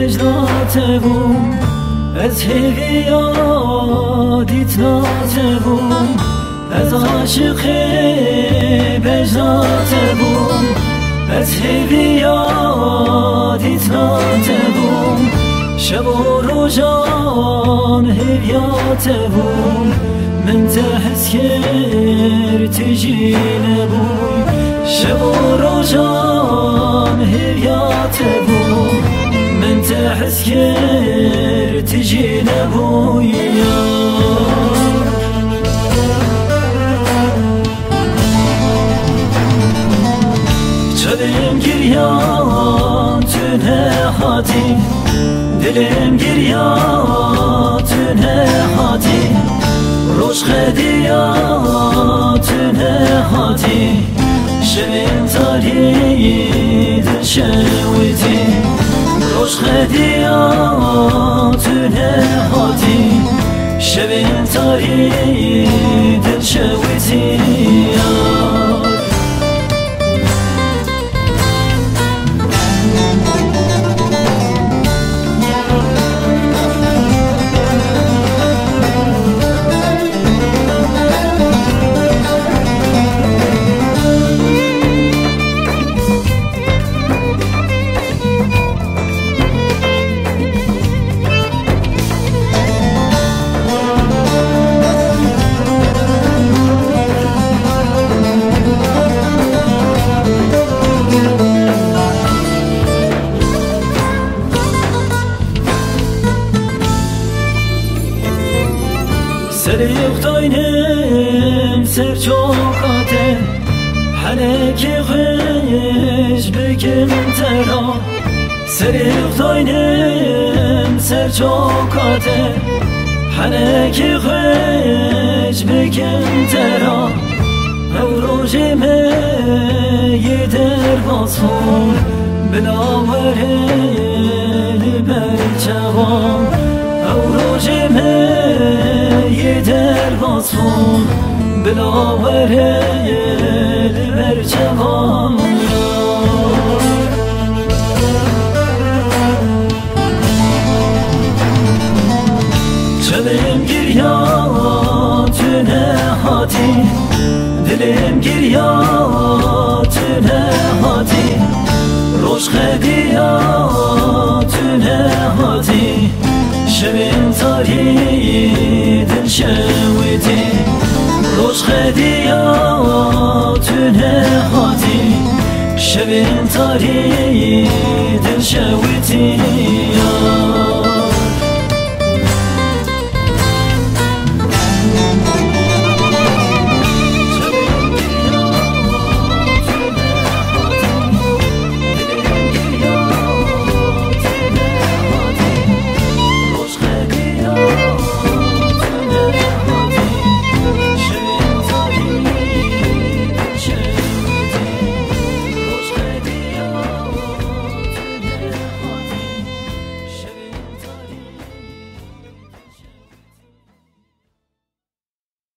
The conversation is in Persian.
بجناتبوم از هویادیت ناتبوم از عاشق بجناتبوم از هویادیت ناتبوم شب و روزان هویاتبوم من تحس کرد نبوی شب و روزان هویاتبوم من تحس کرد نبوی چلم گریان تنه هاتی دلم گریان تنه هاتی روش خدیان تنه هاتی شبین تاری دل شویتی روش خدیان تنه هاتی شبین تاری دل شویتی سریخ داینم سر چوکاته حنکی خوش بکن ترا سریخ داینم سر چوکاته حنکی خوش بکن ترا او روزمه یه در باسون بلاوره لبر جوان او روزمه در باسون بلاوره لبر جوان چلم گریان تنه هاتی دلم گریان تنه هاتی روش خدیان تنه هاتی شبین تاری دل شویتی روش خدیان تنه هاتی شبین تاری دل شویتی